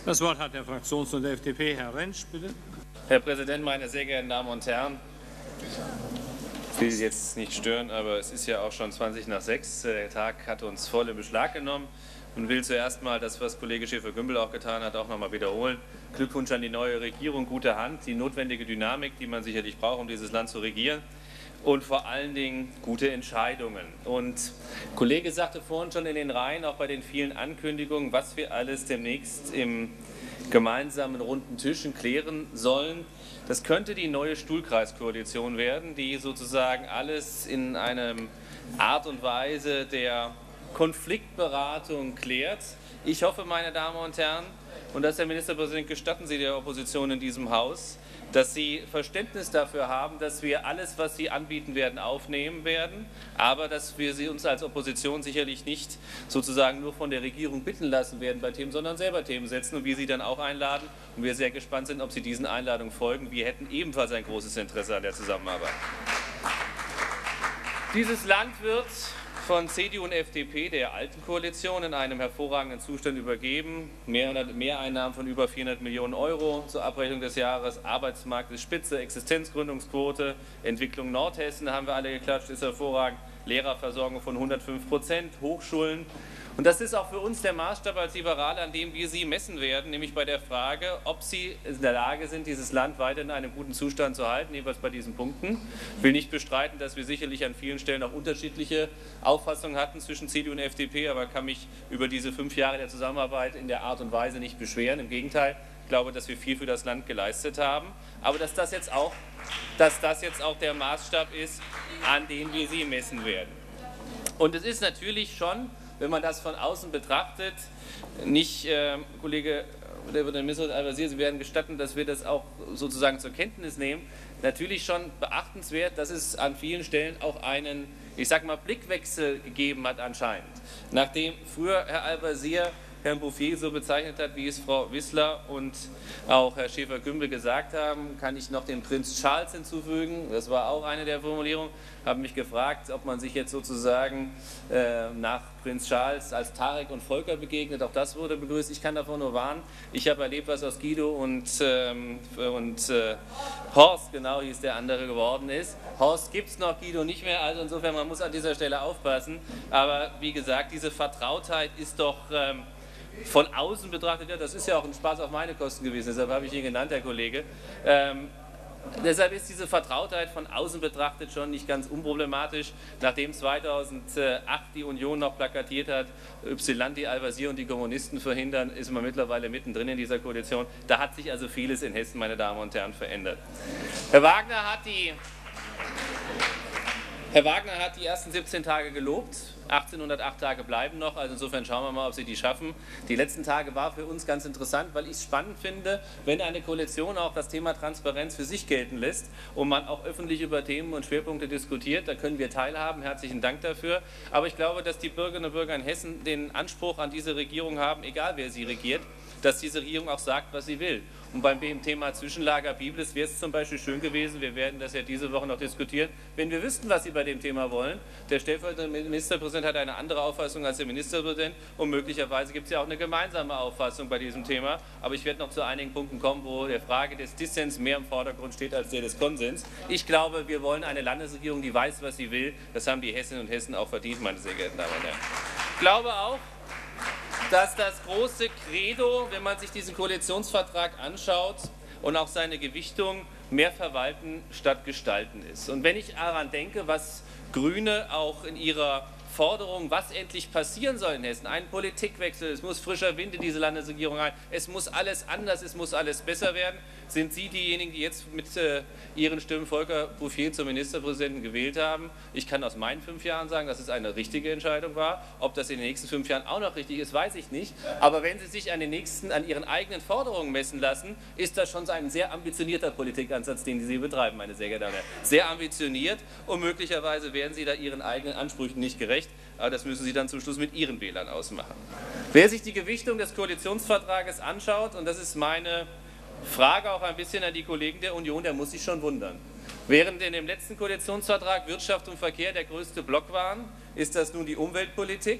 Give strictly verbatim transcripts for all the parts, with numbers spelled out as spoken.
Das Wort hat der Fraktions- und der F D P. Herr Rentsch, bitte. Herr Präsident, meine sehr geehrten Damen und Herren! Ich will Sie jetzt nicht stören, aber es ist ja auch schon zwanzig nach sechs. Der Tag hat uns voll in Beschlag genommen und will zuerst mal das, was Kollege Schäfer-Gümbel auch getan hat, auch noch mal wiederholen. Glückwunsch an die neue Regierung, gute Hand, die notwendige Dynamik, die man sicherlich braucht, um dieses Land zu regieren. Und vor allen Dingen gute Entscheidungen. Und der Kollege sagte vorhin schon in den Reihen, auch bei den vielen Ankündigungen, was wir alles demnächst im gemeinsamen runden Tischen klären sollen. Das könnte die neue Stuhlkreiskoalition werden, die sozusagen alles in einer Art und Weise der Konfliktberatung klärt. Ich hoffe, meine Damen und Herren, und das, Herr Ministerpräsident, gestatten Sie der Opposition in diesem Haus, dass Sie Verständnis dafür haben, dass wir alles, was Sie anbieten werden, aufnehmen werden, aber dass wir Sie uns als Opposition sicherlich nicht sozusagen nur von der Regierung bitten lassen werden bei Themen, sondern selber Themen setzen und wir Sie dann auch einladen und wir sehr gespannt sind, ob Sie diesen Einladungen folgen. Wir hätten ebenfalls ein großes Interesse an der Zusammenarbeit. Dieses Land wird von C D U und F D P, der alten Koalition, in einem hervorragenden Zustand übergeben. Mehreinnahmen von über vierhundert Millionen Euro zur Abrechnung des Jahres, Arbeitsmarkt ist spitze, Existenzgründungsquote, Entwicklung Nordhessen, haben wir alle geklatscht, ist hervorragend, Lehrerversorgung von hundertfünf Prozent, Hochschulen. Und das ist auch für uns der Maßstab als Liberale, an dem wir Sie messen werden, nämlich bei der Frage, ob Sie in der Lage sind, dieses Land weiter in einem guten Zustand zu halten, jeweils bei diesen Punkten. Ich will nicht bestreiten, dass wir sicherlich an vielen Stellen auch unterschiedliche Auffassungen hatten zwischen C D U und F D P, aber kann mich über diese fünf Jahre der Zusammenarbeit in der Art und Weise nicht beschweren. Im Gegenteil, ich glaube, dass wir viel für das Land geleistet haben, aber dass das jetzt auch, dass das jetzt auch der Maßstab ist, an dem wir Sie messen werden. Und es ist natürlich schon, wenn man das von außen betrachtet, nicht, äh, Kollege Al-Wazir, Sie werden gestatten, dass wir das auch sozusagen zur Kenntnis nehmen, natürlich schon beachtenswert, dass es an vielen Stellen auch einen, ich sage mal, Blickwechsel gegeben hat anscheinend. Nachdem früher Herr Al-Wazir Herrn Bouffier so bezeichnet hat, wie es Frau Wissler und auch Herr Schäfer-Gümbel gesagt haben, kann ich noch den Prinz Charles hinzufügen. Das war auch eine der Formulierungen. Ich habe mich gefragt, ob man sich jetzt sozusagen äh, nach Prinz Charles als Tarek und Volker begegnet. Auch das wurde begrüßt. Ich kann davon nur warnen. Ich habe erlebt, was aus Guido und, ähm, und äh, Horst, genau hieß der andere, geworden ist. Horst gibt es noch, Guido nicht mehr. Also insofern, man muss an dieser Stelle aufpassen. Aber wie gesagt, diese Vertrautheit ist doch Ähm, von außen betrachtet, ja, das ist ja auch ein Spaß auf meine Kosten gewesen, deshalb habe ich ihn genannt, Herr Kollege. Ähm, deshalb ist diese Vertrautheit von außen betrachtet schon nicht ganz unproblematisch. Nachdem zweitausendacht die Union noch plakatiert hat, Ypsilanti, Al-Wazir und die Kommunisten verhindern, ist man mittlerweile mittendrin in dieser Koalition. Da hat sich also vieles in Hessen, meine Damen und Herren, verändert. Herr Wagner hat die, Herr Wagner hat die ersten siebzehn Tage gelobt. achtzehnhundertacht Tage bleiben noch, also insofern schauen wir mal, ob Sie die schaffen. Die letzten Tage war für uns ganz interessant, weil ich es spannend finde, wenn eine Koalition auch das Thema Transparenz für sich gelten lässt und man auch öffentlich über Themen und Schwerpunkte diskutiert, da können wir teilhaben. Herzlichen Dank dafür. Aber ich glaube, dass die Bürgerinnen und Bürger in Hessen den Anspruch an diese Regierung haben, egal wer sie regiert, dass diese Regierung auch sagt, was sie will. Und beim Thema Zwischenlager Biblis wäre es zum Beispiel schön gewesen, wir werden das ja diese Woche noch diskutieren, wenn wir wüssten, was Sie bei dem Thema wollen. Der stellvertretende Ministerpräsident hat eine andere Auffassung als der Ministerpräsident und möglicherweise gibt es ja auch eine gemeinsame Auffassung bei diesem Thema. Aber ich werde noch zu einigen Punkten kommen, wo der Frage des Dissens mehr im Vordergrund steht als der des Konsens. Ich glaube, wir wollen eine Landesregierung, die weiß, was sie will. Das haben die Hessinnen und Hessen auch verdient, meine sehr geehrten Damen und Herren. Ich glaube auch, dass das große Credo, wenn man sich diesen Koalitionsvertrag anschaut und auch seine Gewichtung, mehr verwalten statt gestalten ist. Und wenn ich daran denke, was Grüne auch in ihrer Forderung, was endlich passieren soll in Hessen, ein Politikwechsel, es muss frischer Wind in diese Landesregierung rein, es muss alles anders, es muss alles besser werden, sind Sie diejenigen, die jetzt mit äh, Ihren Stimmen Volker Bouffier zum Ministerpräsidenten gewählt haben. Ich kann aus meinen fünf Jahren sagen, dass es eine richtige Entscheidung war. Ob das in den nächsten fünf Jahren auch noch richtig ist, weiß ich nicht. Aber wenn Sie sich an den nächsten, an Ihren eigenen Forderungen messen lassen, ist das schon ein sehr ambitionierter Politikansatz, den Sie betreiben, meine sehr geehrten Damen und Herren. Sehr ambitioniert und möglicherweise werden Sie da Ihren eigenen Ansprüchen nicht gerecht. Aber das müssen Sie dann zum Schluss mit Ihren Wählern ausmachen. Wer sich die Gewichtung des Koalitionsvertrages anschaut, und das ist meine Frage auch ein bisschen an die Kollegen der Union, der muss sich schon wundern. Während in dem letzten Koalitionsvertrag Wirtschaft und Verkehr der größte Block waren, ist das nun die Umweltpolitik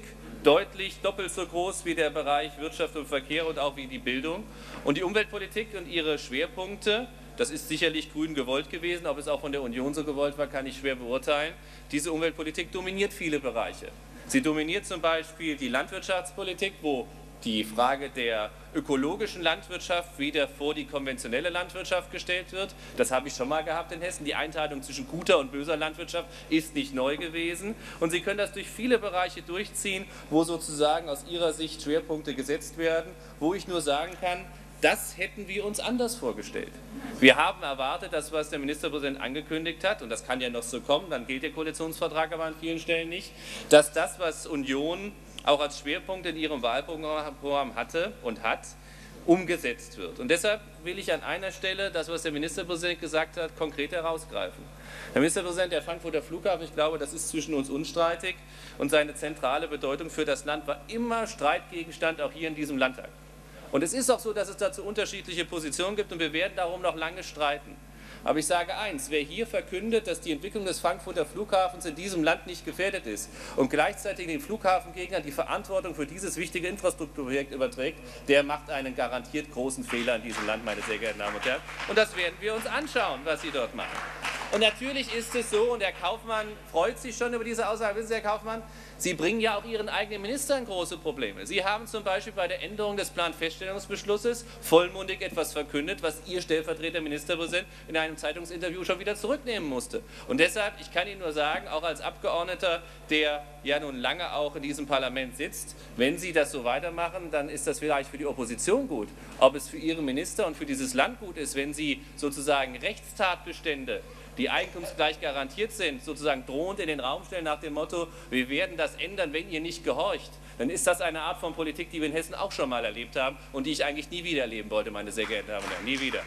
deutlich doppelt so groß wie der Bereich Wirtschaft und Verkehr und auch wie die Bildung. Und die Umweltpolitik und ihre Schwerpunkte, das ist sicherlich grün gewollt gewesen, ob es auch von der Union so gewollt war, kann ich schwer beurteilen. Diese Umweltpolitik dominiert viele Bereiche. Sie dominiert zum Beispiel die Landwirtschaftspolitik, wo die Frage der ökologischen Landwirtschaft wieder vor die konventionelle Landwirtschaft gestellt wird. Das habe ich schon mal gehabt in Hessen. Die Einteilung zwischen guter und böser Landwirtschaft ist nicht neu gewesen. Und Sie können das durch viele Bereiche durchziehen, wo sozusagen aus Ihrer Sicht Schwerpunkte gesetzt werden, wo ich nur sagen kann, das hätten wir uns anders vorgestellt. Wir haben erwartet, das, was der Ministerpräsident angekündigt hat, und das kann ja noch so kommen, dann gilt der Koalitionsvertrag aber an vielen Stellen nicht, dass das, was Union auch als Schwerpunkt in ihrem Wahlprogramm hatte und hat, umgesetzt wird. Und deshalb will ich an einer Stelle das, was der Ministerpräsident gesagt hat, konkret herausgreifen. Der Ministerpräsident, der Frankfurter Flughafen, ich glaube, das ist zwischen uns unstreitig und seine zentrale Bedeutung für das Land war immer Streitgegenstand, auch hier in diesem Landtag. Und es ist auch so, dass es dazu unterschiedliche Positionen gibt und wir werden darum noch lange streiten. Aber ich sage eins, wer hier verkündet, dass die Entwicklung des Frankfurter Flughafens in diesem Land nicht gefährdet ist und gleichzeitig den Flughafengegnern die Verantwortung für dieses wichtige Infrastrukturprojekt überträgt, der macht einen garantiert großen Fehler in diesem Land, meine sehr geehrten Damen und Herren. Und das werden wir uns anschauen, was Sie dort machen. Und natürlich ist es so, und Herr Kaufmann freut sich schon über diese Aussage, wissen Sie, Herr Kaufmann, Sie bringen ja auch Ihren eigenen Ministern große Probleme. Sie haben zum Beispiel bei der Änderung des Planfeststellungsbeschlusses vollmundig etwas verkündet, was Ihr stellvertretender Ministerpräsident in einem Zeitungsinterview schon wieder zurücknehmen musste. Und deshalb, ich kann Ihnen nur sagen, auch als Abgeordneter, der ja nun lange auch in diesem Parlament sitzt, wenn Sie das so weitermachen, dann ist das vielleicht für die Opposition gut. Ob es für Ihre Minister und für dieses Land gut ist, wenn Sie sozusagen Rechtstatbestände, die eigentumsgleich garantiert sind, sozusagen drohend in den Raum stellen nach dem Motto, wir werden das ändern, wenn ihr nicht gehorcht, dann ist das eine Art von Politik, die wir in Hessen auch schon mal erlebt haben und die ich eigentlich nie wieder erleben wollte, meine sehr geehrten Damen und Herren, nie wieder.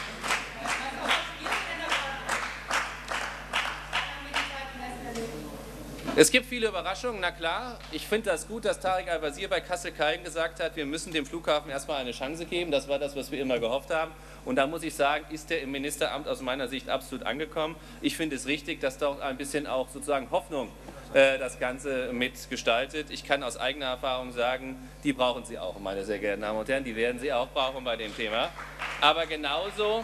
Es gibt viele Überraschungen, na klar. Ich finde das gut, dass Tarek Al-Wazir bei Kassel-Calden gesagt hat, wir müssen dem Flughafen erstmal eine Chance geben. Das war das, was wir immer gehofft haben. Und da muss ich sagen, ist er im Ministeramt aus meiner Sicht absolut angekommen. Ich finde es richtig, dass dort ein bisschen auch sozusagen Hoffnung äh, das Ganze mitgestaltet. Ich kann aus eigener Erfahrung sagen, die brauchen Sie auch, meine sehr geehrten Damen und Herren. Die werden Sie auch brauchen bei dem Thema. Aber genauso,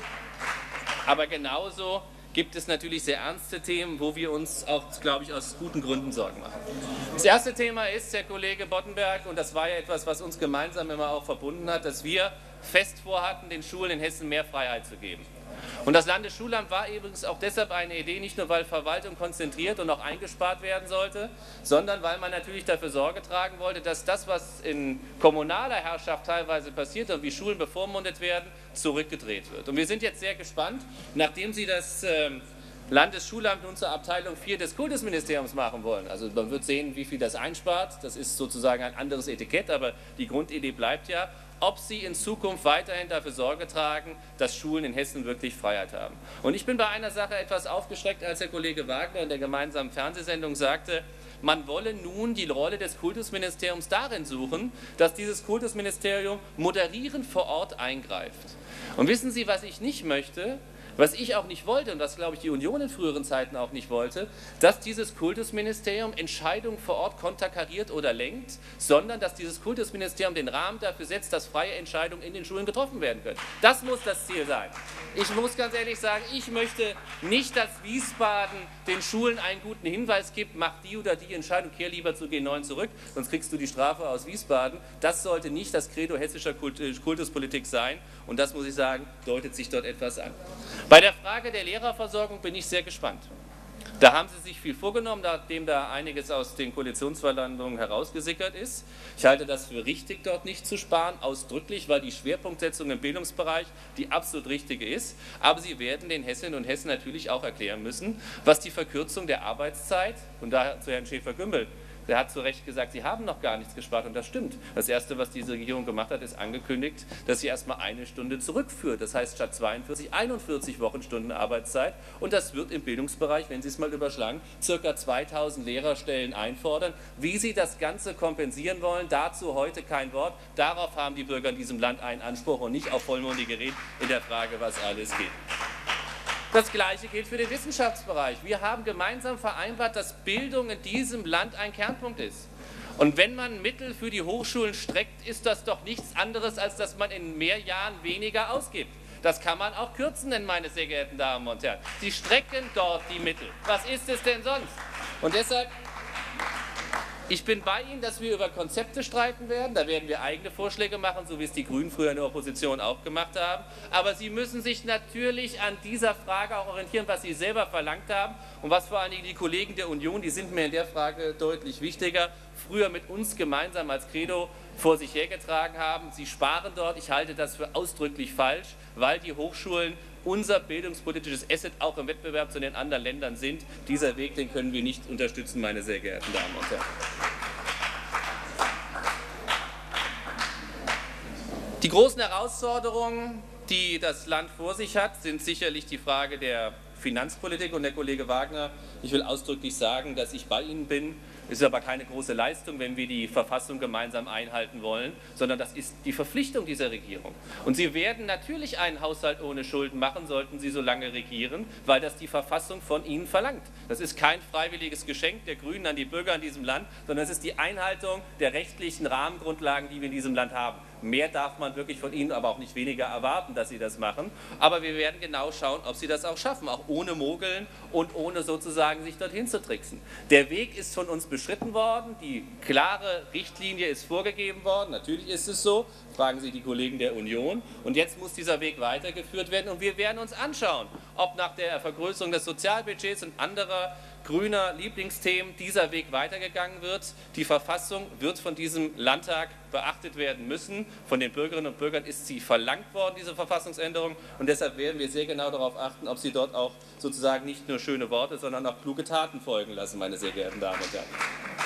aber genauso gibt es natürlich sehr ernste Themen, wo wir uns auch, glaube ich, aus guten Gründen Sorgen machen. Das erste Thema ist, Herr Kollege Boddenberg, und das war ja etwas, was uns gemeinsam immer auch verbunden hat, dass wir fest vorhatten, den Schulen in Hessen mehr Freiheit zu geben. Und das Landesschulamt war übrigens auch deshalb eine Idee, nicht nur weil Verwaltung konzentriert und auch eingespart werden sollte, sondern weil man natürlich dafür Sorge tragen wollte, dass das, was in kommunaler Herrschaft teilweise passiert und wie Schulen bevormundet werden, zurückgedreht wird. Und wir sind jetzt sehr gespannt, nachdem Sie das äh, Landesschulamt nun zur Abteilung vier des Kultusministeriums machen wollen. Also man wird sehen, wie viel das einspart. Das ist sozusagen ein anderes Etikett, aber die Grundidee bleibt ja. Ob Sie in Zukunft weiterhin dafür Sorge tragen, dass Schulen in Hessen wirklich Freiheit haben. Und ich bin bei einer Sache etwas aufgeschreckt, als der Kollege Wagner in der gemeinsamen Fernsehsendung sagte, man wolle nun die Rolle des Kultusministeriums darin suchen, dass dieses Kultusministerium moderierend vor Ort eingreift. Und wissen Sie, was ich nicht möchte? Was ich auch nicht wollte und was, glaube ich, die Union in früheren Zeiten auch nicht wollte, dass dieses Kultusministerium Entscheidungen vor Ort konterkariert oder lenkt, sondern dass dieses Kultusministerium den Rahmen dafür setzt, dass freie Entscheidungen in den Schulen getroffen werden können. Das muss das Ziel sein. Ich muss ganz ehrlich sagen, ich möchte nicht, dass Wiesbaden den Schulen einen guten Hinweis gibt, mach die oder die Entscheidung, kehr lieber zu G neun zurück, sonst kriegst du die Strafe aus Wiesbaden. Das sollte nicht das Credo hessischer Kultuspolitik sein und das, muss ich sagen, deutet sich dort etwas an. Bei der Frage der Lehrerversorgung bin ich sehr gespannt. Da haben Sie sich viel vorgenommen, nachdem da einiges aus den Koalitionsverhandlungen herausgesickert ist. Ich halte das für richtig, dort nicht zu sparen, ausdrücklich, weil die Schwerpunktsetzung im Bildungsbereich die absolut richtige ist. Aber Sie werden den Hessinnen und Hessen natürlich auch erklären müssen, was die Verkürzung der Arbeitszeit, und da zu Herrn Schäfer-Gümbel, der hat zu Recht gesagt, Sie haben noch gar nichts gespart und das stimmt. Das Erste, was diese Regierung gemacht hat, ist angekündigt, dass sie erstmal eine Stunde zurückführt. Das heißt, statt zweiundvierzig, einundvierzig Wochenstunden Arbeitszeit. Und das wird im Bildungsbereich, wenn Sie es mal überschlagen, ca. zweitausend Lehrerstellen einfordern. Wie Sie das Ganze kompensieren wollen, dazu heute kein Wort. Darauf haben die Bürger in diesem Land einen Anspruch und nicht auf vollmundige Reden in der Frage, was alles geht. Das Gleiche gilt für den Wissenschaftsbereich. Wir haben gemeinsam vereinbart, dass Bildung in diesem Land ein Kernpunkt ist. Und wenn man Mittel für die Hochschulen streckt, ist das doch nichts anderes, als dass man in mehr Jahren weniger ausgibt. Das kann man auch kürzen nennen, meine sehr geehrten Damen und Herren. Sie strecken dort die Mittel. Was ist es denn sonst? Und deshalb, ich bin bei Ihnen, dass wir über Konzepte streiten werden. Da werden wir eigene Vorschläge machen, so wie es die Grünen früher in der Opposition auch gemacht haben. Aber Sie müssen sich natürlich an dieser Frage auch orientieren, was Sie selber verlangt haben und was vor allen Dingen die Kollegen der Union, die sind mir in der Frage deutlich wichtiger, früher mit uns gemeinsam als Credo vor sich hergetragen haben. Sie sparen dort. Ich halte das für ausdrücklich falsch, weil die Hochschulen unser bildungspolitisches Asset auch im Wettbewerb zu den anderen Ländern sind. Dieser Weg, den können wir nicht unterstützen, meine sehr geehrten Damen und Herren. Die großen Herausforderungen, die das Land vor sich hat, sind sicherlich die Frage der Finanzpolitik. Und der Kollege Wagner, ich will ausdrücklich sagen, dass ich bei Ihnen bin. Es ist aber keine große Leistung, wenn wir die Verfassung gemeinsam einhalten wollen, sondern das ist die Verpflichtung dieser Regierung. Und Sie werden natürlich einen Haushalt ohne Schulden machen, sollten Sie so lange regieren, weil das die Verfassung von Ihnen verlangt. Das ist kein freiwilliges Geschenk der Grünen an die Bürger in diesem Land, sondern es ist die Einhaltung der rechtlichen Rahmengrundlagen, die wir in diesem Land haben. Mehr darf man wirklich von Ihnen, aber auch nicht weniger erwarten, dass Sie das machen. Aber wir werden genau schauen, ob Sie das auch schaffen, auch ohne Mogeln und ohne sozusagen sich dorthin zu tricksen. Der Weg ist von uns beschritten worden, die klare Richtlinie ist vorgegeben worden, natürlich ist es so, fragen Sie die Kollegen der Union. Und jetzt muss dieser Weg weitergeführt werden und wir werden uns anschauen, ob nach der Vergrößerung des Sozialbudgets und anderer grüner Lieblingsthemen dieser Weg weitergegangen wird. Die Verfassung wird von diesem Landtag beachtet werden müssen. Von den Bürgerinnen und Bürgern ist sie verlangt worden, diese Verfassungsänderung. Und deshalb werden wir sehr genau darauf achten, ob sie dort auch sozusagen nicht nur schöne Worte, sondern auch kluge Taten folgen lassen, meine sehr geehrten Damen und Herren.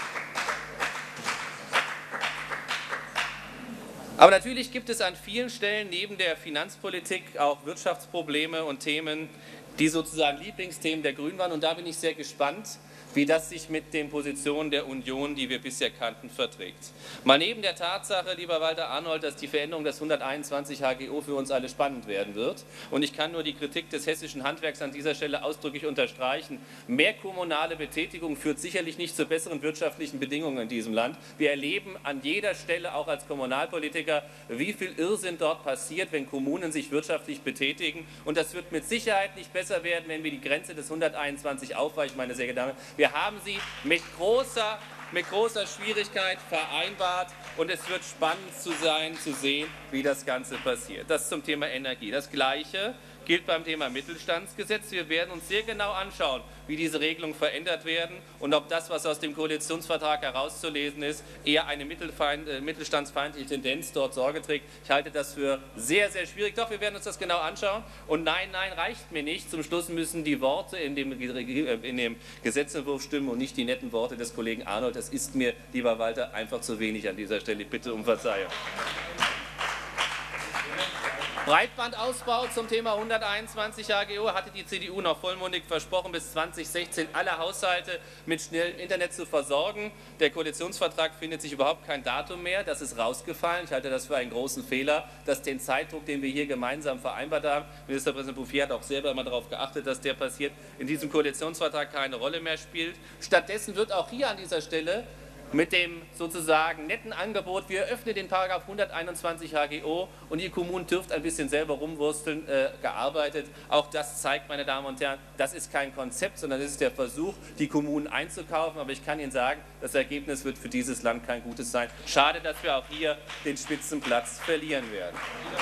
Aber natürlich gibt es an vielen Stellen neben der Finanzpolitik auch Wirtschaftsprobleme und Themen, die sozusagen Lieblingsthemen der Grünen waren. Und da bin ich sehr gespannt, wie das sich mit den Positionen der Union, die wir bisher kannten, verträgt. Mal neben der Tatsache, lieber Walter Arnold, dass die Veränderung des hunderteinundzwanzig H G O für uns alle spannend werden wird. Und ich kann nur die Kritik des hessischen Handwerks an dieser Stelle ausdrücklich unterstreichen. Mehr kommunale Betätigung führt sicherlich nicht zu besseren wirtschaftlichen Bedingungen in diesem Land. Wir erleben an jeder Stelle, auch als Kommunalpolitiker, wie viel Irrsinn dort passiert, wenn Kommunen sich wirtschaftlich betätigen. Und das wird mit Sicherheit nicht besser werden, wenn wir die Grenze des hunderteinundzwanzig aufweichen, meine sehr geehrten Damen und Herren. Wir haben sie mit großer, mit großer Schwierigkeit vereinbart und es wird spannend zu sein, zu sehen, wie das Ganze passiert. Das zum Thema Energie. Das Gleiche gilt beim Thema Mittelstandsgesetz. Wir werden uns sehr genau anschauen, wie diese Regelungen verändert werden und ob das, was aus dem Koalitionsvertrag herauszulesen ist, eher eine mittelstandsfeindliche Tendenz dort Sorge trägt. Ich halte das für sehr, sehr schwierig. Doch, wir werden uns das genau anschauen. Und nein, nein, reicht mir nicht. Zum Schluss müssen die Worte in dem, in dem Gesetzentwurf stimmen und nicht die netten Worte des Kollegen Arnold. Das ist mir, lieber Walter, einfach zu wenig an dieser Stelle. Ich bitte um Verzeihung. Breitbandausbau zum Thema hunderteinundzwanzig H G O hatte die C D U noch vollmundig versprochen, bis zweitausendsechzehn alle Haushalte mit schnellem Internet zu versorgen. Der Koalitionsvertrag findet sich überhaupt kein Datum mehr. Das ist rausgefallen. Ich halte das für einen großen Fehler, dass den Zeitdruck, den wir hier gemeinsam vereinbart haben, Ministerpräsident Bouffier hat auch selber immer darauf geachtet, dass der passiert, in diesem Koalitionsvertrag keine Rolle mehr spielt. Stattdessen wird auch hier an dieser Stelle mit dem sozusagen netten Angebot, wir öffnen den Paragraph hunderteinundzwanzig H G O und die Kommunen dürft ein bisschen selber rumwursteln, äh, gearbeitet. Auch das zeigt, meine Damen und Herren, das ist kein Konzept, sondern das ist der Versuch, die Kommunen einzukaufen. Aber ich kann Ihnen sagen, das Ergebnis wird für dieses Land kein gutes sein. Schade, dass wir auch hier den Spitzenplatz verlieren werden.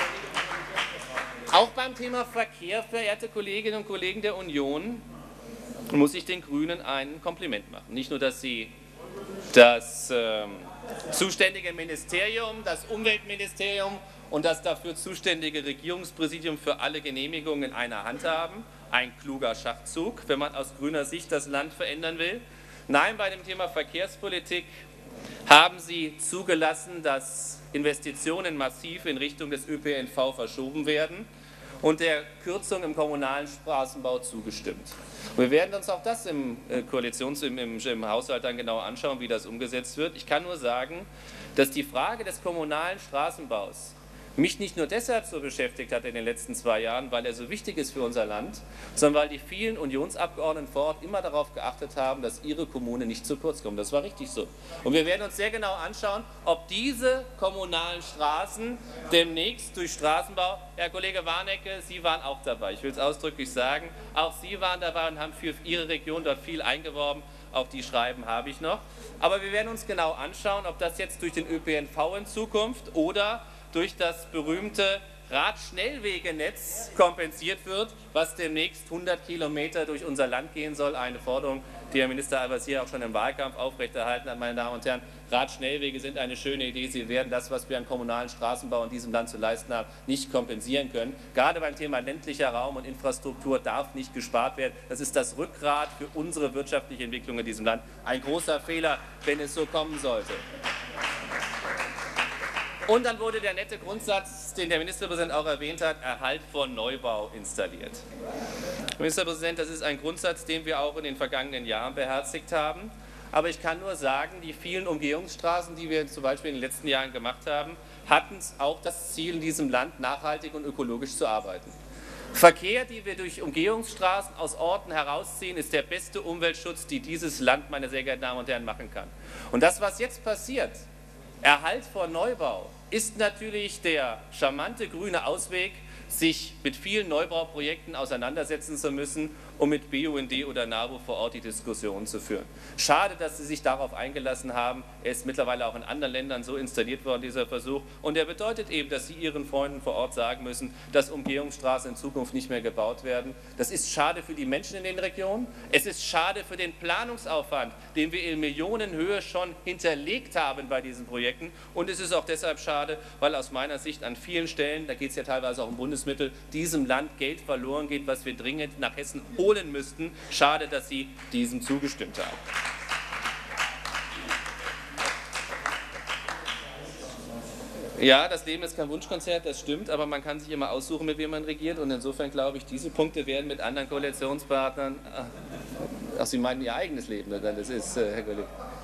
Auch beim Thema Verkehr, verehrte Kolleginnen und Kollegen der Union, muss ich den Grünen ein Kompliment machen. Nicht nur, dass sie das ähm, zuständige Ministerium, das Umweltministerium und das dafür zuständige Regierungspräsidium für alle Genehmigungen in einer Hand haben. Ein kluger Schachzug, wenn man aus grüner Sicht das Land verändern will. Nein, bei dem Thema Verkehrspolitik haben Sie zugelassen, dass Investitionen massiv in Richtung des Ö P N V verschoben werden und der Kürzung im kommunalen Straßenbau zugestimmt. Wir werden uns auch das im Koalitions-, im, im, im Haushalt dann genau anschauen, wie das umgesetzt wird. Ich kann nur sagen, dass die Frage des kommunalen Straßenbaus mich nicht nur deshalb so beschäftigt hat in den letzten zwei Jahren, weil er so wichtig ist für unser Land, sondern weil die vielen Unionsabgeordneten vor Ort immer darauf geachtet haben, dass ihre Kommune nicht zu kurz kommt. Das war richtig so. Und wir werden uns sehr genau anschauen, ob diese kommunalen Straßen demnächst durch Straßenbau, Herr Kollege Warnecke, Sie waren auch dabei, ich will es ausdrücklich sagen, auch Sie waren dabei und haben für Ihre Region dort viel eingeworben. Auch die Schreiben habe ich noch. Aber wir werden uns genau anschauen, ob das jetzt durch den Ö P N V in Zukunft oder durch das berühmte Radschnellwegenetz kompensiert wird, was demnächst hundert Kilometer durch unser Land gehen soll. Eine Forderung, die Herr Minister Al-Wazir auch schon im Wahlkampf aufrechterhalten hat. Meine Damen und Herren, Radschnellwege sind eine schöne Idee. Sie werden das, was wir an kommunalen Straßenbau in diesem Land zu leisten haben, nicht kompensieren können. Gerade beim Thema ländlicher Raum und Infrastruktur darf nicht gespart werden. Das ist das Rückgrat für unsere wirtschaftliche Entwicklung in diesem Land. Ein großer Fehler, wenn es so kommen sollte. Und dann wurde der nette Grundsatz, den der Ministerpräsident auch erwähnt hat, Erhalt vor Neubau installiert. Herr Ministerpräsident, das ist ein Grundsatz, den wir auch in den vergangenen Jahren beherzigt haben. Aber ich kann nur sagen, die vielen Umgehungsstraßen, die wir zum Beispiel in den letzten Jahren gemacht haben, hatten auch das Ziel, in diesem Land nachhaltig und ökologisch zu arbeiten. Verkehr, die wir durch Umgehungsstraßen aus Orten herausziehen, ist der beste Umweltschutz, den dieses Land, meine sehr geehrten Damen und Herren, machen kann. Und das, was jetzt passiert, Erhalt vor Neubau, ist natürlich der charmante grüne Ausweg, sich mit vielen Neubauprojekten auseinandersetzen zu müssen, um mit B U N D oder NABU vor Ort die Diskussion zu führen. Schade, dass Sie sich darauf eingelassen haben. Er ist mittlerweile auch in anderen Ländern so installiert worden, dieser Versuch. Und er bedeutet eben, dass Sie Ihren Freunden vor Ort sagen müssen, dass Umgehungsstraßen in Zukunft nicht mehr gebaut werden. Das ist schade für die Menschen in den Regionen. Es ist schade für den Planungsaufwand, den wir in Millionenhöhe schon hinterlegt haben bei diesen Projekten. Und es ist auch deshalb schade, weil aus meiner Sicht an vielen Stellen, da geht es ja teilweise auch um Bundesmittel, diesem Land Geld verloren geht, was wir dringend nach Hessen holen müssten. Schade, dass Sie diesem zugestimmt haben. Ja, das Leben ist kein Wunschkonzert, das stimmt, aber man kann sich immer aussuchen, mit wem man regiert. Und insofern glaube ich, diese Punkte werden mit anderen Koalitionspartnern, ach, Sie meinen Ihr eigenes Leben, das ist, Herr Kollege.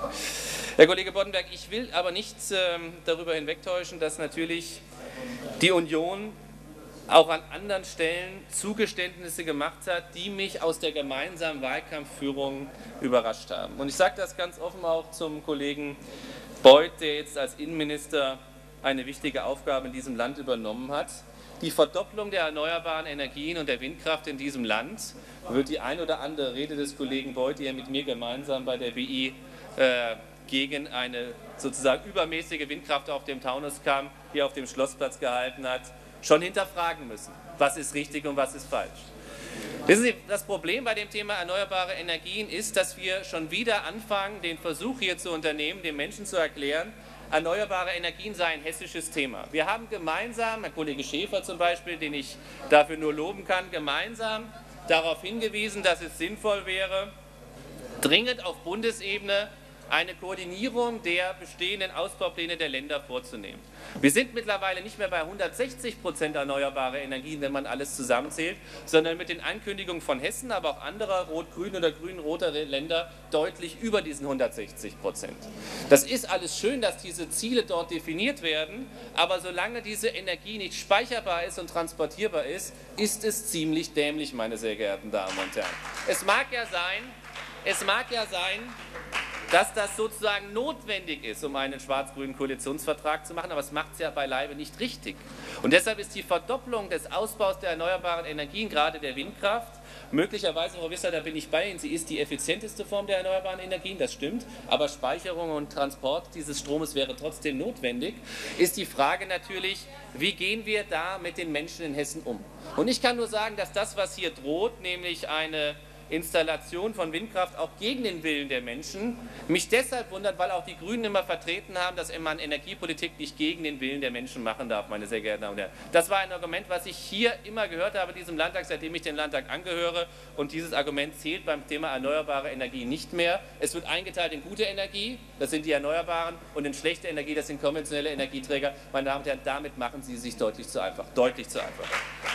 Herr Kollege Boddenberg, ich will aber nicht ähm, darüber hinwegtäuschen, dass natürlich die Union auch an anderen Stellen Zugeständnisse gemacht hat, die mich aus der gemeinsamen Wahlkampfführung überrascht haben. Und ich sage das ganz offen auch zum Kollegen Beuth, der jetzt als Innenminister eine wichtige Aufgabe in diesem Land übernommen hat. Die Verdopplung der erneuerbaren Energien und der Windkraft in diesem Land wird die ein oder andere Rede des Kollegen Beuth, die er mit mir gemeinsam bei der B I äh, gegen eine sozusagen übermäßige Windkraft auf dem Taunuskamm hier auf dem Schlossplatz gehalten hat, schon hinterfragen müssen. Was ist richtig und was ist falsch? Wissen Sie, das Problem bei dem Thema erneuerbare Energien ist, dass wir schon wieder anfangen, den Versuch hier zu unternehmen, den Menschen zu erklären, erneuerbare Energien sei ein hessisches Thema. Wir haben gemeinsam, Herr Kollege Schäfer zum Beispiel, den ich dafür nur loben kann, gemeinsam darauf hingewiesen, dass es sinnvoll wäre, dringend auf Bundesebene eine Koordinierung der bestehenden Ausbaupläne der Länder vorzunehmen. Wir sind mittlerweile nicht mehr bei hundertsechzig Prozent erneuerbare Energien, wenn man alles zusammenzählt, sondern mit den Ankündigungen von Hessen, aber auch anderer rot-grün oder grün-roter Länder deutlich über diesen hundertsechzig Prozent. Das ist alles schön, dass diese Ziele dort definiert werden, aber solange diese Energie nicht speicherbar ist und transportierbar ist, ist es ziemlich dämlich, meine sehr geehrten Damen und Herren. Es mag ja sein, es mag ja sein, dass das sozusagen notwendig ist, um einen schwarz-grünen Koalitionsvertrag zu machen, aber es macht es ja beileibe nicht richtig. Und deshalb ist die Verdopplung des Ausbaus der erneuerbaren Energien, gerade der Windkraft, möglicherweise, Frau Wissler, da bin ich bei Ihnen, sie ist die effizienteste Form der erneuerbaren Energien, das stimmt, aber Speicherung und Transport dieses Stromes wäre trotzdem notwendig, ist die Frage natürlich, wie gehen wir da mit den Menschen in Hessen um? Und ich kann nur sagen, dass das, was hier droht, nämlich eine Installation von Windkraft auch gegen den Willen der Menschen, mich deshalb wundert, weil auch die Grünen immer vertreten haben, dass man Energiepolitik nicht gegen den Willen der Menschen machen darf, meine sehr geehrten Damen und Herren. Das war ein Argument, was ich hier immer gehört habe in diesem Landtag, seitdem ich den Landtag angehöre, und dieses Argument zählt beim Thema erneuerbare Energie nicht mehr. Es wird eingeteilt in gute Energie, das sind die Erneuerbaren, und in schlechte Energie, das sind konventionelle Energieträger. Meine Damen und Herren, damit machen Sie sich deutlich zu einfach, deutlich zu einfach.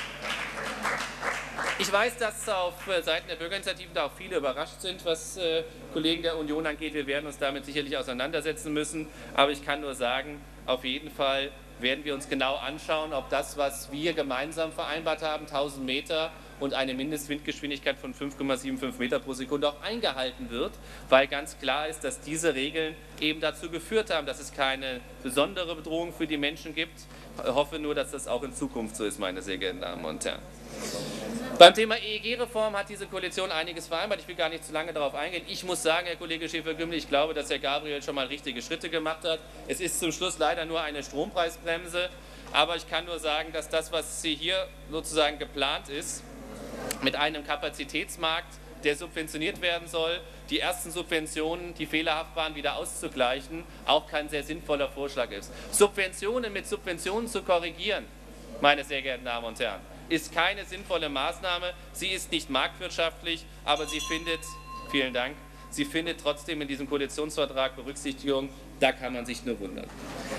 Ich weiß, dass auf Seiten der Bürgerinitiativen da auch viele überrascht sind, was äh, Kollegen der Union angeht. Wir werden uns damit sicherlich auseinandersetzen müssen. Aber ich kann nur sagen, auf jeden Fall werden wir uns genau anschauen, ob das, was wir gemeinsam vereinbart haben, tausend Meter und eine Mindestwindgeschwindigkeit von fünf Komma fünfundsiebzig Meter pro Sekunde auch eingehalten wird, weil ganz klar ist, dass diese Regeln eben dazu geführt haben, dass es keine besondere Bedrohung für die Menschen gibt. Ich hoffe nur, dass das auch in Zukunft so ist, meine sehr geehrten Damen und Herren. Beim Thema E E G-Reform hat diese Koalition einiges vereinbart. Ich will gar nicht zu lange darauf eingehen. Ich muss sagen, Herr Kollege Schäfer-Gümbel, ich glaube, dass Herr Gabriel schon mal richtige Schritte gemacht hat. Es ist zum Schluss leider nur eine Strompreisbremse, aber ich kann nur sagen, dass das, was Sie hier sozusagen geplant ist, mit einem Kapazitätsmarkt, der subventioniert werden soll, die ersten Subventionen, die fehlerhaft waren, wieder auszugleichen, auch kein sehr sinnvoller Vorschlag ist. Subventionen mit Subventionen zu korrigieren, meine sehr geehrten Damen und Herren, ist keine sinnvolle Maßnahme. Sie ist nicht marktwirtschaftlich, aber sie findet, vielen Dank, sie findet trotzdem in diesem Koalitionsvertrag Berücksichtigung. Da kann man sich nur wundern.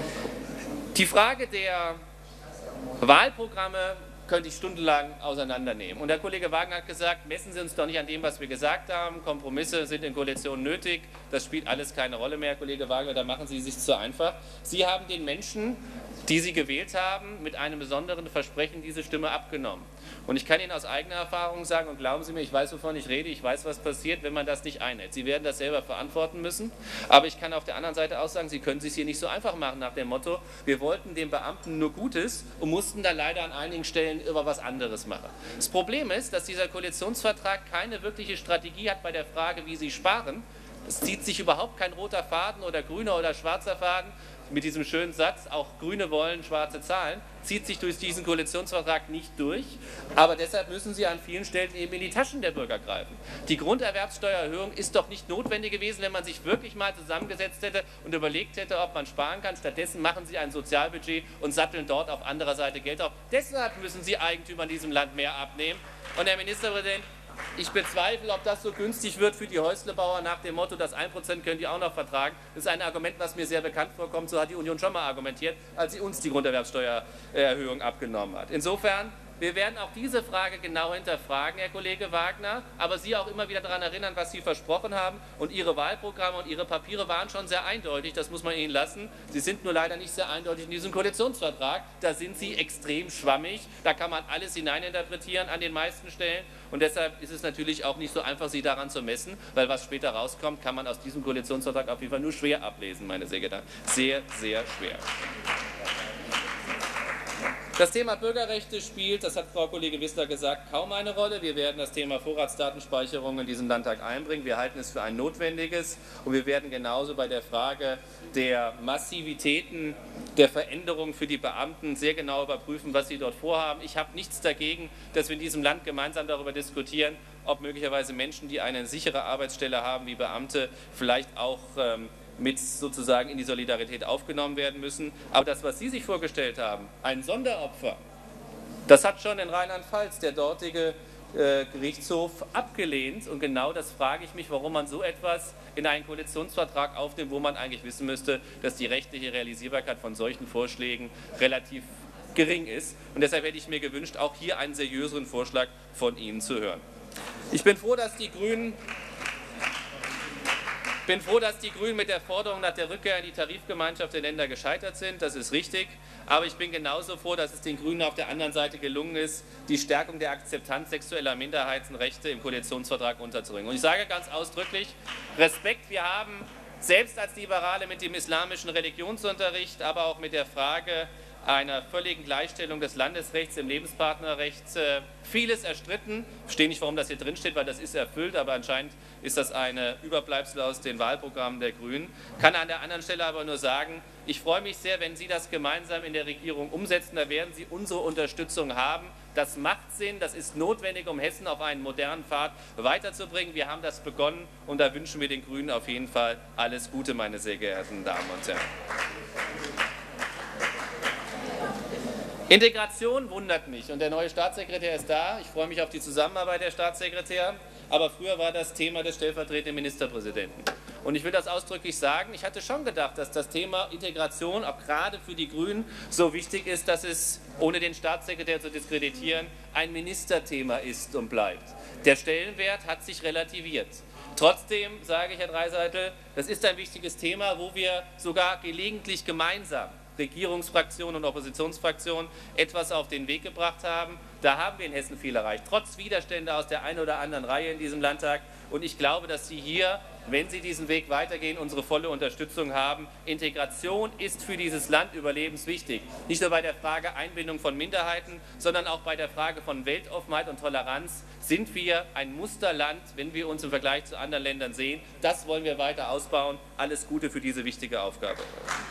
Die Frage der Wahlprogramme könnte ich stundenlang auseinandernehmen. Und der Kollege Wagner hat gesagt, messen Sie uns doch nicht an dem, was wir gesagt haben. Kompromisse sind in Koalitionen nötig. Das spielt alles keine Rolle mehr, Herr Kollege Wagner, da machen Sie sich zu einfach. Sie haben den Menschen, die Sie gewählt haben, mit einem besonderen Versprechen diese Stimme abgenommen. Und ich kann Ihnen aus eigener Erfahrung sagen, und glauben Sie mir, ich weiß, wovon ich rede, ich weiß, was passiert, wenn man das nicht einhält. Sie werden das selber verantworten müssen, aber ich kann auf der anderen Seite auch sagen, Sie können es sich hier nicht so einfach machen nach dem Motto, wir wollten den Beamten nur Gutes und mussten dann leider an einigen Stellen über was anderes machen. Das Problem ist, dass dieser Koalitionsvertrag keine wirkliche Strategie hat bei der Frage, wie Sie sparen. Es zieht sich überhaupt kein roter Faden oder grüner oder schwarzer Faden mit diesem schönen Satz, auch Grüne wollen schwarze Zahlen, zieht sich durch diesen Koalitionsvertrag nicht durch, aber deshalb müssen Sie an vielen Stellen eben in die Taschen der Bürger greifen. Die Grunderwerbssteuererhöhung ist doch nicht notwendig gewesen, wenn man sich wirklich mal zusammengesetzt hätte und überlegt hätte, ob man sparen kann. Stattdessen machen Sie ein Sozialbudget und satteln dort auf anderer Seite Geld auf. Deshalb müssen Sie Eigentümern in diesem Land mehr abnehmen. Und Herr Ministerpräsident, ich bezweifle, ob das so günstig wird für die Häuslebauer nach dem Motto, das ein Prozent können die auch noch vertragen. Das ist ein Argument, was mir sehr bekannt vorkommt. So hat die Union schon mal argumentiert, als sie uns die Grunderwerbssteuererhöhung abgenommen hat. Insofern, wir werden auch diese Frage genau hinterfragen, Herr Kollege Wagner, aber Sie auch immer wieder daran erinnern, was Sie versprochen haben. Und Ihre Wahlprogramme und Ihre Papiere waren schon sehr eindeutig, das muss man Ihnen lassen. Sie sind nur leider nicht sehr eindeutig in diesem Koalitionsvertrag. Da sind Sie extrem schwammig, da kann man alles hineininterpretieren an den meisten Stellen. Und deshalb ist es natürlich auch nicht so einfach, Sie daran zu messen, weil was später rauskommt, kann man aus diesem Koalitionsvertrag auf jeden Fall nur schwer ablesen, meine sehr geehrten Damen. Sehr, sehr schwer. Das Thema Bürgerrechte spielt, das hat Frau Kollegin Wissler gesagt, kaum eine Rolle. Wir werden das Thema Vorratsdatenspeicherung in diesen Landtag einbringen. Wir halten es für ein notwendiges und wir werden genauso bei der Frage der Massivitäten der Veränderungen für die Beamten sehr genau überprüfen, was sie dort vorhaben. Ich habe nichts dagegen, dass wir in diesem Land gemeinsam darüber diskutieren, ob möglicherweise Menschen, die eine sichere Arbeitsstelle haben wie Beamte, vielleicht auch ähm, mit sozusagen in die Solidarität aufgenommen werden müssen. Aber das, was Sie sich vorgestellt haben, ein Sonderopfer, das hat schon in Rheinland-Pfalz der dortige äh, Gerichtshof abgelehnt. Und genau das frage ich mich, warum man so etwas in einen Koalitionsvertrag aufnimmt, wo man eigentlich wissen müsste, dass die rechtliche Realisierbarkeit von solchen Vorschlägen relativ gering ist. Und deshalb hätte ich mir gewünscht, auch hier einen seriöseren Vorschlag von Ihnen zu hören. Ich bin froh, dass die Grünen Ich bin froh, dass die Grünen mit der Forderung nach der Rückkehr in die Tarifgemeinschaft der Länder gescheitert sind. Das ist richtig. Aber ich bin genauso froh, dass es den Grünen auf der anderen Seite gelungen ist, die Stärkung der Akzeptanz sexueller Minderheitenrechte im Koalitionsvertrag unterzubringen. Und ich sage ganz ausdrücklich, Respekt, wir haben selbst als Liberale mit dem islamischen Religionsunterricht, aber auch mit der Frage einer völligen Gleichstellung des Landesrechts im Lebenspartnerrecht äh, vieles erstritten. Ich verstehe nicht, warum das hier drin steht, weil das ist erfüllt, aber anscheinend ist das eine Überbleibsel aus den Wahlprogrammen der Grünen. Kann an der anderen Stelle aber nur sagen, ich freue mich sehr, wenn Sie das gemeinsam in der Regierung umsetzen, da werden Sie unsere Unterstützung haben. Das macht Sinn, das ist notwendig, um Hessen auf einen modernen Pfad weiterzubringen. Wir haben das begonnen und da wünschen wir den Grünen auf jeden Fall alles Gute, meine sehr geehrten Damen und Herren. Integration wundert mich und der neue Staatssekretär ist da. Ich freue mich auf die Zusammenarbeit, Herr Staatssekretär. Aber früher war das Thema des stellvertretenden Ministerpräsidenten. Und ich will das ausdrücklich sagen, ich hatte schon gedacht, dass das Thema Integration auch gerade für die Grünen so wichtig ist, dass es, ohne den Staatssekretär zu diskreditieren, ein Ministerthema ist und bleibt. Der Stellenwert hat sich relativiert. Trotzdem sage ich, Herr Dreiseitel, das ist ein wichtiges Thema, wo wir sogar gelegentlich gemeinsam Regierungsfraktionen und Oppositionsfraktionen etwas auf den Weg gebracht haben. Da haben wir in Hessen viel erreicht, trotz Widerstände aus der einen oder anderen Reihe in diesem Landtag. Und ich glaube, dass Sie hier, wenn Sie diesen Weg weitergehen, unsere volle Unterstützung haben. Integration ist für dieses Land überlebenswichtig. Nicht nur bei der Frage Einbindung von Minderheiten, sondern auch bei der Frage von Weltoffenheit und Toleranz sind wir ein Musterland, wenn wir uns im Vergleich zu anderen Ländern sehen. Das wollen wir weiter ausbauen. Alles Gute für diese wichtige Aufgabe.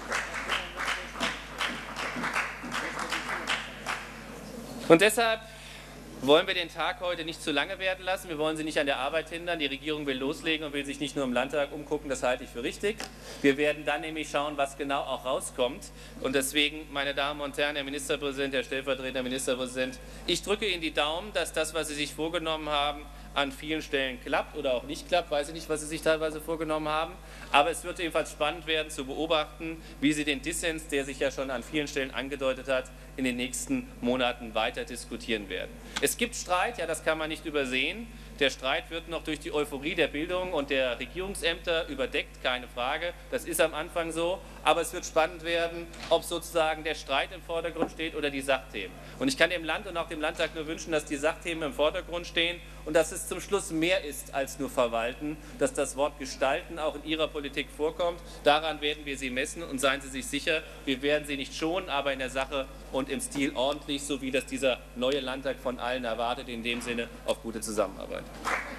Und deshalb wollen wir den Tag heute nicht zu lange werden lassen. Wir wollen Sie nicht an der Arbeit hindern. Die Regierung will loslegen und will sich nicht nur im Landtag umgucken. Das halte ich für richtig. Wir werden dann nämlich schauen, was genau auch rauskommt. Und deswegen, meine Damen und Herren, Herr Ministerpräsident, Herr stellvertretender Ministerpräsident, ich drücke Ihnen die Daumen, dass das, was Sie sich vorgenommen haben, an vielen Stellen klappt oder auch nicht klappt. Weiß ich nicht, was Sie sich teilweise vorgenommen haben. Aber es wird jedenfalls spannend werden zu beobachten, wie Sie den Dissens, der sich ja schon an vielen Stellen angedeutet hat, in den nächsten Monaten weiter diskutieren werden. Es gibt Streit, ja, das kann man nicht übersehen. Der Streit wird noch durch die Euphorie der Bildung und der Regierungsämter überdeckt, keine Frage. Das ist am Anfang so. Aber es wird spannend werden, ob sozusagen der Streit im Vordergrund steht oder die Sachthemen. Und ich kann dem Land und auch dem Landtag nur wünschen, dass die Sachthemen im Vordergrund stehen und dass es zum Schluss mehr ist als nur verwalten, dass das Wort gestalten auch in Ihrer Politik vorkommt. Daran werden wir Sie messen und seien Sie sich sicher, wir werden Sie nicht schonen, aber in der Sache und im Stil ordentlich, so wie das dieser neue Landtag von allen erwartet, in dem Sinne auf gute Zusammenarbeit.